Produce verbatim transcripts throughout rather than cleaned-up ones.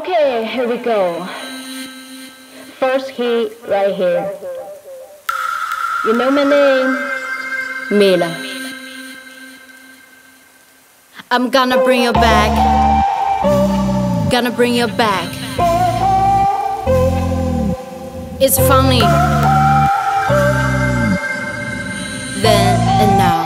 Okay, here we go. First hit right here. You know my name? Mila. I'm gonna bring you back. Gonna bring you back. It's funny. Then and now.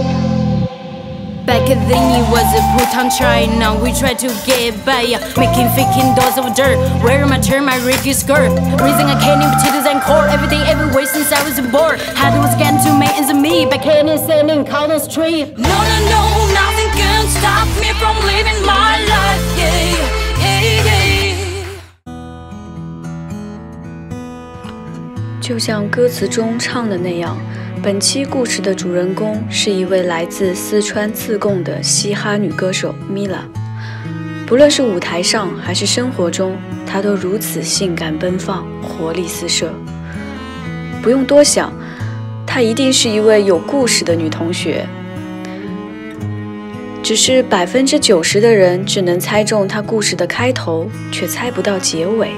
Back then it was a put on try. Now we try to get by, yeah. Making faking doors of dirt. Wearing my turn, my Ricky skirt. Raising a candy, potatoes and corn. Everything everywhere since I was born. Had was getting to me and me. Back in and standing on the street. No, no, no, nothing can stop me from living my life. Yeah, yeah, yeah. 就像歌词中唱的那样。 本期故事的主人公是一位来自四川自贡的嘻哈女歌手 Mila。不论是舞台上还是生活中，她都如此性感奔放，活力四射。不用多想，她一定是一位有故事的女同学。只是百分之九十的人只能猜中她故事的开头，却猜不到结尾。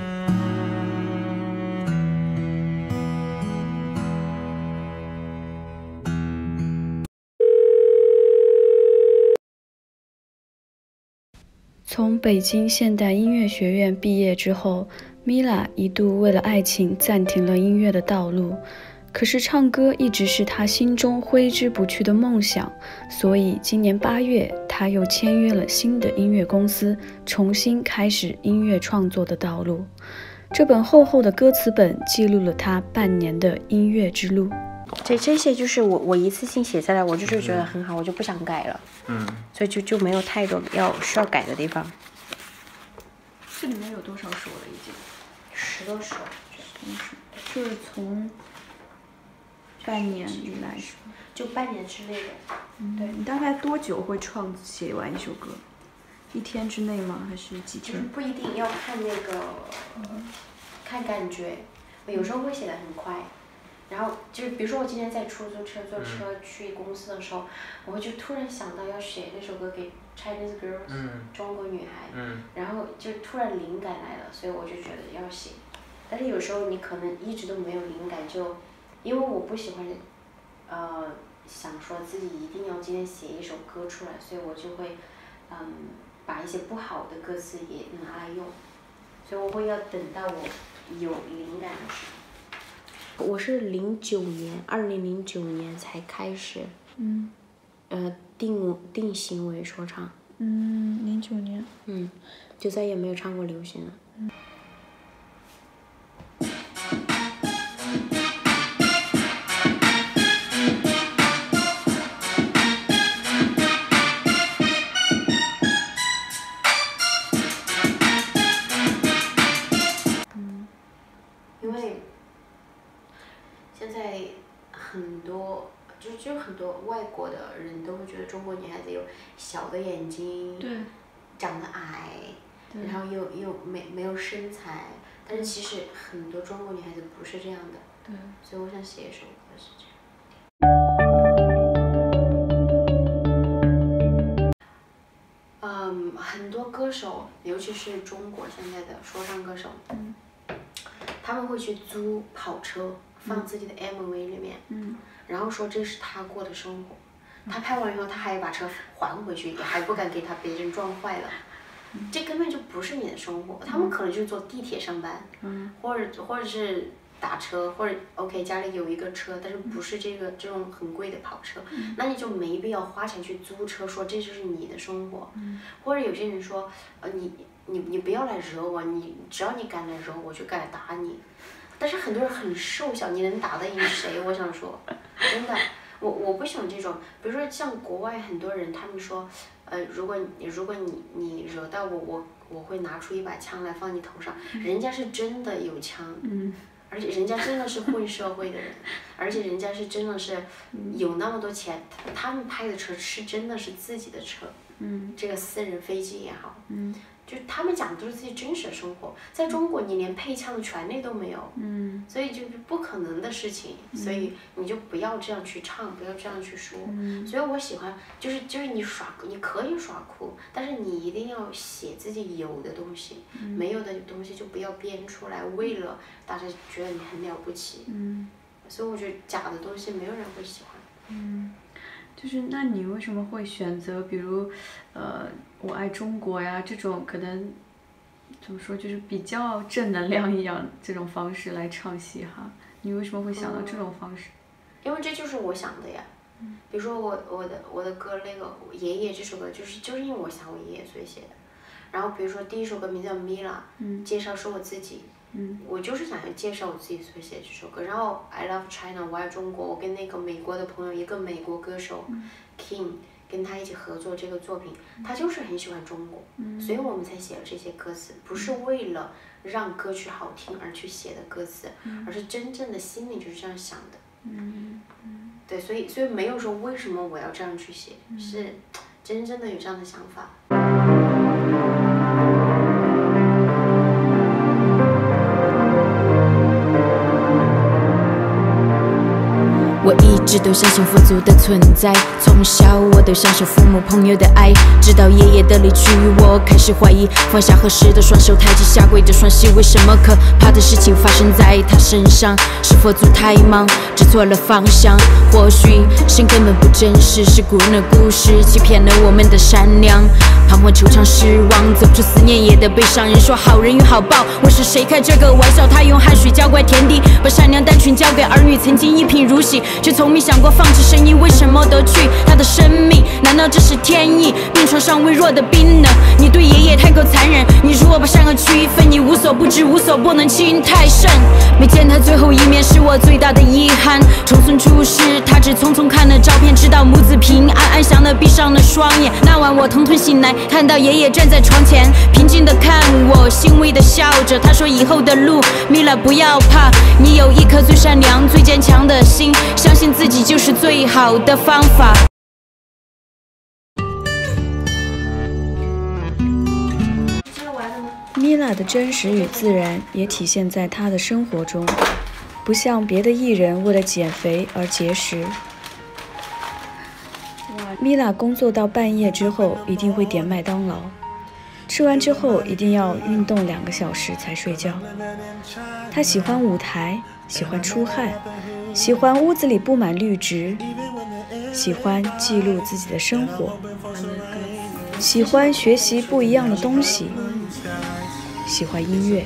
从北京现代音乐学院毕业之后 ，Mila 一度为了爱情暂停了音乐的道路。可是唱歌一直是她心中挥之不去的梦想，所以今年八月，她又签约了新的音乐公司，重新开始音乐创作的道路。这本厚厚的歌词本记录了她半年的音乐之路。 这这些就是我我一次性写下来，我就是觉得很好，我就不想改了，嗯，所以就就没有太多要需要改的地方。 这里面有多少首了已经？ 十多首， 就是从半年以来， 就半年之内的。 嗯，对你大概多久会创写完一首歌？一天之内吗？还是几天？ 不一定要看那个，嗯、看感觉，有时候会写得很快。 然后就是，比如说我今天在出租车坐车去公司的时候，我就突然想到要写那首歌给 Chinese Girls，、嗯、中国女孩，嗯、然后就突然灵感来了，所以我就觉得要写。但是有时候你可能一直都没有灵感，就因为我不喜欢，呃，想说自己一定要今天写一首歌出来，所以我就会，嗯，把一些不好的歌词也拿来用，所以我会要等到我有灵感的时候。 我是零九年，二零零九年才开始，嗯，呃，定定型为说唱。 嗯，零九年。 嗯，就再也没有唱过流行了。嗯。嗯，因为。 现在很多就就很多外国的人都会觉得中国女孩子有小的眼睛， 对， 长得矮，然后又又没没有身材，但是其实很多中国女孩子不是这样的， 对， 所以我想写一首歌是这样。嗯，很多歌手，尤其是中国现在的说唱歌手，嗯，他们会去租跑车。 放自己的 M V 里面，嗯，然后说这是他过的生活，他拍完以后他还要把车还回去，也还不敢给他别人撞坏了，嗯、这根本就不是你的生活。他们可能就是坐地铁上班，嗯，或者或者是打车，或者 OK 家里有一个车，但是不是这个这种很贵的跑车，嗯、那你就没必要花钱去租车，说这就是你的生活，嗯、或者有些人说，呃你你你不要来惹我，你只要你敢来惹我，我就敢来打你。 但是很多人很瘦小，你能打得赢谁？我想说，真的，我我不想这种。比如说像国外很多人，他们说，呃，如果你如果你你惹到我，我我会拿出一把枪来放你头上。人家是真的有枪，嗯，而且人家真的是混社会的人，而且人家是真的是有那么多钱，他们拍的车是真的是自己的车，嗯，这个私人飞机也好，嗯， 就他们讲的都是自己真实的生活。在中国，你连配枪的权利都没有， 嗯， 所以就是不可能的事情，嗯、所以你就不要这样去唱，不要这样去说。嗯、所以我喜欢，就是就是你耍，你可以耍酷，但是你一定要写自己有的东西，嗯、没有的东西就不要编出来，为了大家觉得你很了不起。嗯，所以我觉得假的东西没有人会喜欢。 嗯。就是那你为什么会选择，比如，呃，我爱中国呀这种可能，怎么说就是比较正能量一样这种方式来唱嘻哈？你为什么会想到这种方式？ 嗯、因为这就是我想的呀。嗯、比如说我我的我的歌那个爷爷这首歌就是就是因为我想我爷爷所以写的。然后比如说第一首歌名字叫 Mila，嗯，介绍是我自己。嗯，我就是想要介绍我自己所写的这首歌，然后 I love China， 我爱中国，我跟那个美国的朋友，一个美国歌手、嗯、King， 跟他一起合作这个作品，他就是很喜欢中国，嗯、所以我们才写了这些歌词，不是为了让歌曲好听而去写的歌词，嗯、而是真正的心里就是这样想的。嗯嗯，对，所以所以没有说为什么我要这样去写，嗯、是真正的有这样的想法。 我一直都相信佛祖的存在，从小我都享受父母朋友的爱，直到爷爷的离去，我开始怀疑，放下合适的双手，抬起下跪的双膝，为什么可怕的事情发生在他身上？是佛祖太忙，指错了方向，或许神根本不真实，是古人的故事欺骗了我们的善良，彷徨惆怅失望，走出思念也的悲伤。人说好人有好报，我是谁开这个玩笑？他用汗水浇灌田地，把善良单纯交给儿女，曾经一贫如洗，却从没想过放弃声音，为什么得去他的生命？难道这是天意？病床上微弱的冰冷，你对爷爷太过残忍，你若把善恶区分，你无所不知，无所不能，心太甚。没见他最后一面是我最大的遗憾，重孙出世，他只匆匆看了照片，直到母子平安，安详的闭上了双眼。那晚我疼痛醒来，看到爷爷站在床前，平静的看我，欣慰的笑着。他说以后的路 Mila 不要怕，你有一颗最善良最坚强的心，相信自己就是最好的方法。 Mila 的真实与自然也体现在她的生活中，不像别的艺人为了减肥而节食。Mila 工作到半夜之后一定会点麦当劳，吃完之后一定要运动两个小时才睡觉。她喜欢舞台，喜欢出汗，喜欢屋子里布满绿植，喜欢记录自己的生活，喜欢学习不一样的东西，喜欢音乐。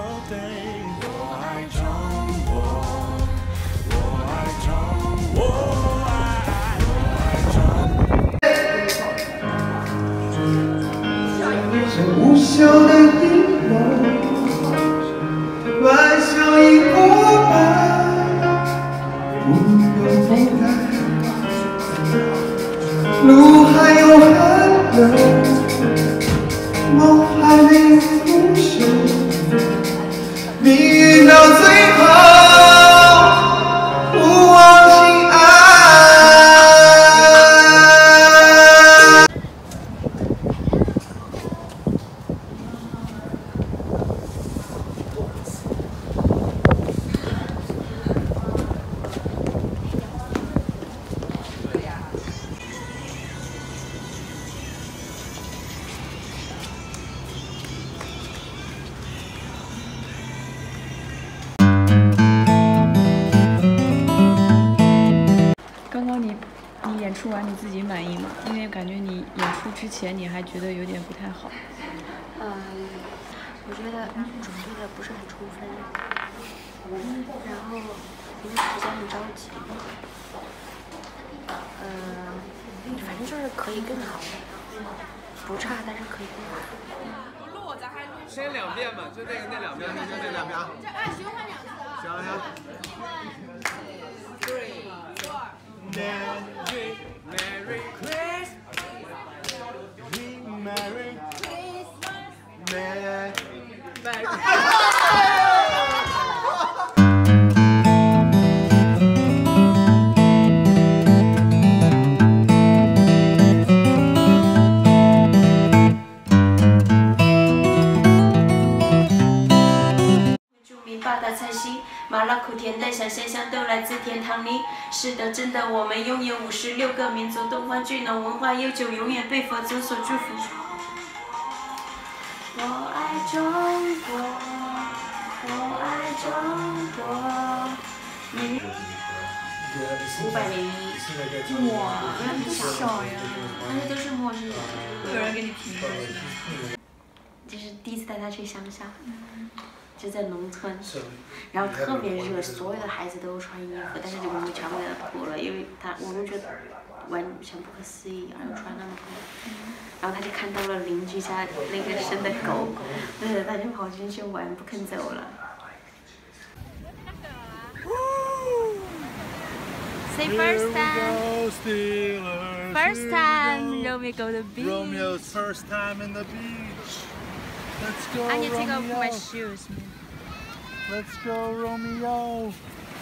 无休的阴谋，玩笑已过半，不用等待，路还有很远，梦还没腐朽，命运到最后不忘心爱。 演出完你自己满意吗？因为感觉你演出之前你还觉得有点不太好。 嗯，我觉得准备的不是很充分，然后因为时间很着急，嗯，反正就是可以更好，不差，但是可以更好。 先两遍吧，就那个那两遍，就那两遍啊。哎，循环两次啊。行行。Three, four. Merry, Merry Christmas. Merry Christmas. Merry. 天堂里。是的，真的，我们拥有五十六个民族，东方巨能文化悠久，永远被佛祖所祝福。我爱中国，我爱中国。你五百零一，哇，很小呀，但是都是末日。 有人给你评论。 就是第一次带他去乡下，就在农村，然后特别热，所有的孩子都穿衣服，但是我们全部给他脱了，因为他我们觉得完全不可思议，然后穿那么多，然后他就看到了邻居家那个生的狗，对着他就跑进去玩，不肯走了。 Say first time. First time, Romeo go to the beach. Romeo's first time in the beach. Let's go, I need to take off Romeo. my shoes, man. Let's go, Romeo.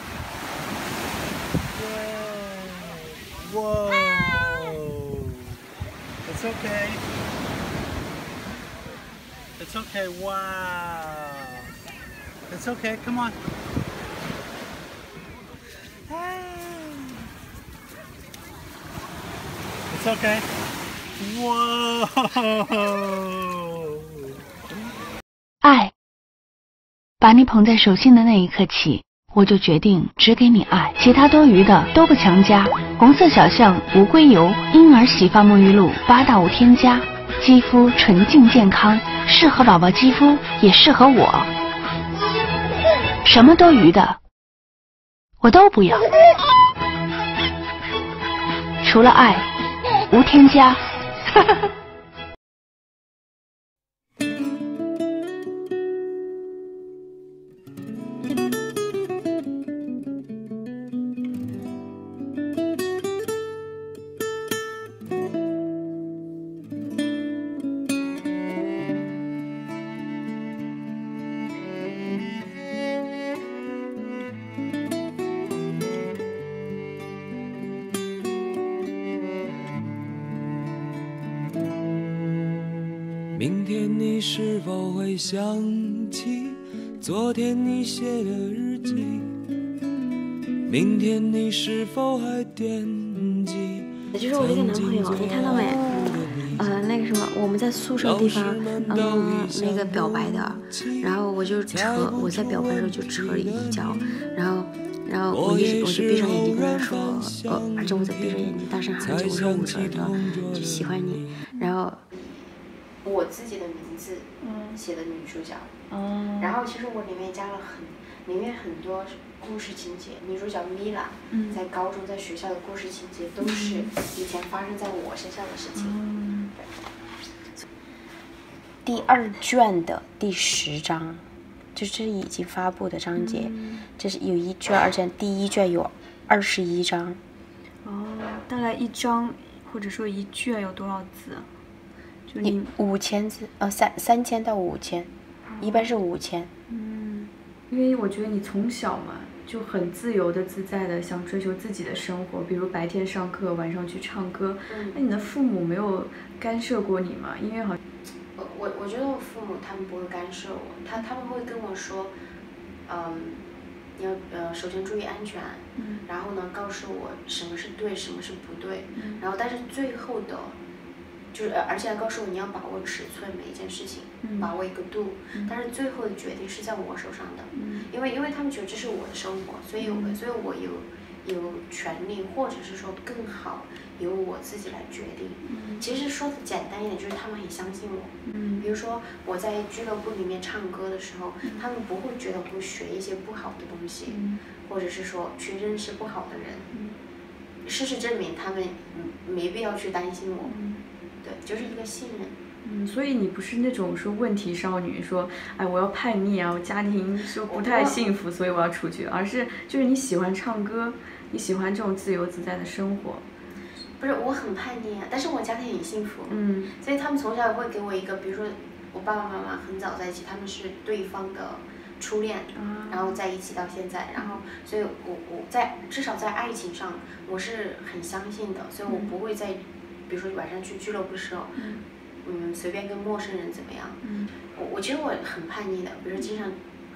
Whoa. Whoa. It's okay. It's okay. Wow. It's okay. Come on. It's okay. Whoa. 爱，把你捧在手心的那一刻起，我就决定只给你爱，其他多余的都不强加。红色小象无硅油婴儿洗发沐浴露八大无添加，肌肤纯净健康，适合宝宝肌肤，也适合我。什么多余的，我都不要，除了爱，无添加。 明天你是否会想起昨天你写的日记？明天你是否还惦记？ 就是我那个男朋友，你看到没？呃，那个什么，我们在宿舍地方，嗯，那个表白的，然后我就扯，我在表白的时候就扯了一脚，然后，然后我一我就闭上眼睛跟他说，呃，而且我在闭着眼睛大声喊着，我说我说的就喜欢你，然后。我自己的名字写的女主角，嗯、然后其实我里面加了很，里面很多故事情节。女主角米拉、嗯、在高中在学校的故事情节都是以前发生在我身上的事情。嗯、第二卷的第十章，就是已经发布的章节，嗯、这是有一卷，而且第一卷有二十一章。 哦，大概一章或者说一卷有多少字？就你五千字，呃，三三千到五千，一般是五千。 嗯，因为我觉得你从小嘛就很自由的、自在的想追求自己的生活，比如白天上课，晚上去唱歌。嗯、那你的父母没有干涉过你吗？因为好像我我我觉得我父母他们不会干涉我，他他们会跟我说，嗯，你要呃首先注意安全，嗯、然后呢告诉我什么是对，什么是不对，嗯、然后但是最后的。就是而且还告诉我你要把握尺寸，每一件事情、嗯、把握一个度、嗯、但是最后的决定是在我手上的、嗯、因为因为他们觉得这是我的生活，所以我、嗯、所以我有有权利或者是说更好由我自己来决定、嗯、其实说的简单一点就是他们很相信我、嗯、比如说我在俱乐部里面唱歌的时候、嗯、他们不会觉得我会学一些不好的东西、嗯、或者是说去认识不好的人、嗯、事实证明他们没必要去担心我、嗯，对，就是一个信任。 嗯，所以你不是那种说问题少女，说哎我要叛逆啊，我家庭说不太幸福，所以我要出去，而是就是你喜欢唱歌，你喜欢这种自由自在的生活。 不是，我很叛逆啊，但是我家庭很幸福。嗯，所以他们从小会给我一个，比如说我爸爸妈妈很早在一起，他们是对方的初恋，嗯、然后在一起到现在，然后所以我我在至少在爱情上我是很相信的，所以我不会在。比如说晚上去俱乐部的时候，嗯，嗯随便跟陌生人怎么样，嗯，我我其实我很叛逆的，比如说经常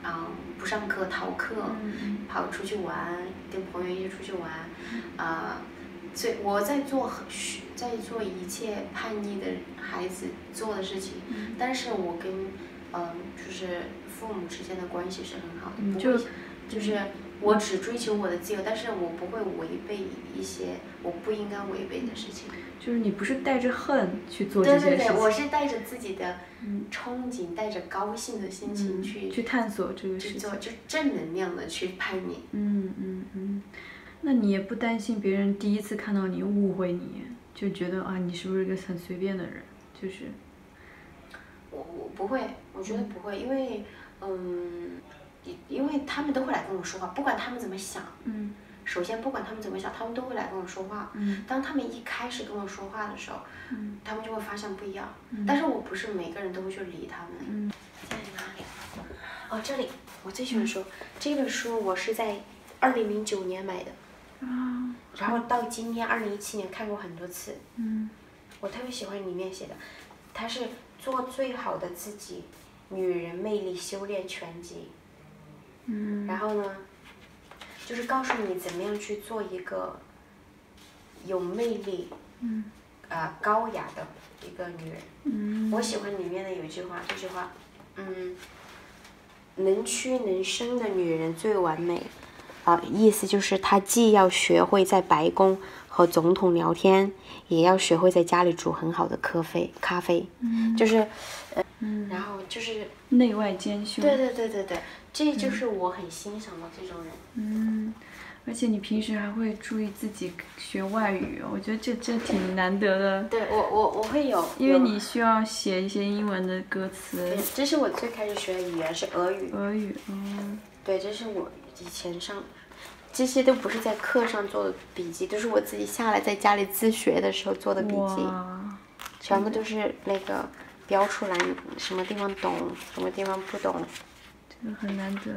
啊、嗯、不上课逃课， 嗯、 跑出去玩，跟朋友一起出去玩，啊、呃，所以我在做在做一切叛逆的孩子做的事情， 嗯、 但是我跟嗯、呃、就是父母之间的关系是很好的， 嗯、 不会就是我只追求我的自由，但是我不会违背一些我不应该违背的事情。 就是你不是带着恨去做这些事情， 对对对，我是带着自己的憧憬，嗯、带着高兴的心情去、 嗯、去探索这个事情， 去做，就正能量的去叛逆。 嗯嗯嗯，那你也不担心别人第一次看到你误会你，就觉得啊你是不是一个很随便的人？就是， 我我不会，我觉得不会，因为嗯，因为他们都会来跟我说话，不管他们怎么想。 嗯。 首先，不管他们怎么想，他们都会来跟我说话。 嗯、 当他们一开始跟我说话的时候， 嗯、 他们就会发现不一样。 嗯、 但是我不是每个人都会去理他们。 嗯、 在哪里？哦，这里，我最喜欢书。嗯、这本书我是在二零零九年买的， 啊、 然后到今天二零一七年看过很多次。 嗯、 我特别喜欢里面写的，它是做最好的自己，女人魅力修炼全集。 嗯、 然后呢？就是告诉你怎么样去做一个有魅力、 嗯， 呃高雅的一个女人。 嗯， 我喜欢里面的有一句话，这句话，嗯，能屈能伸的女人最完美，啊、呃，意思就是她既要学会在白宫和总统聊天，也要学会在家里煮很好的咖啡，咖啡， 嗯， 就是，呃， 嗯， 然后就是内外兼修。 对对对对对。这就是我很欣赏的这种人。 嗯，而且你平时还会注意自己学外语，我觉得这这挺难得的。 对我我我会有， 因为你需要写一些英文的歌词。 对，这是我最开始学的语言是俄语。 俄语，嗯。 对，这是我以前上，这些都不是在课上做的笔记，都是我自己下来在家里自学的时候做的笔记，全部都是那个标出来，什么地方懂，什么地方不懂。 很难得。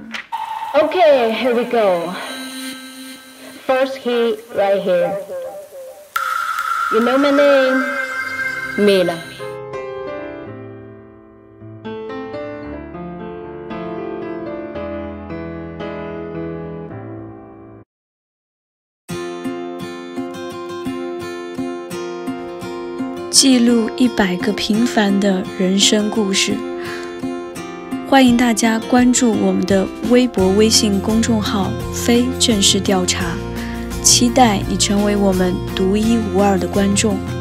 Okay, here we go. First key right here. You know my name? Mila. 记录一百个平凡的人生故事。欢迎大家关注我们的微博、微信公众号“非正式调查”，期待你成为我们独一无二的观众。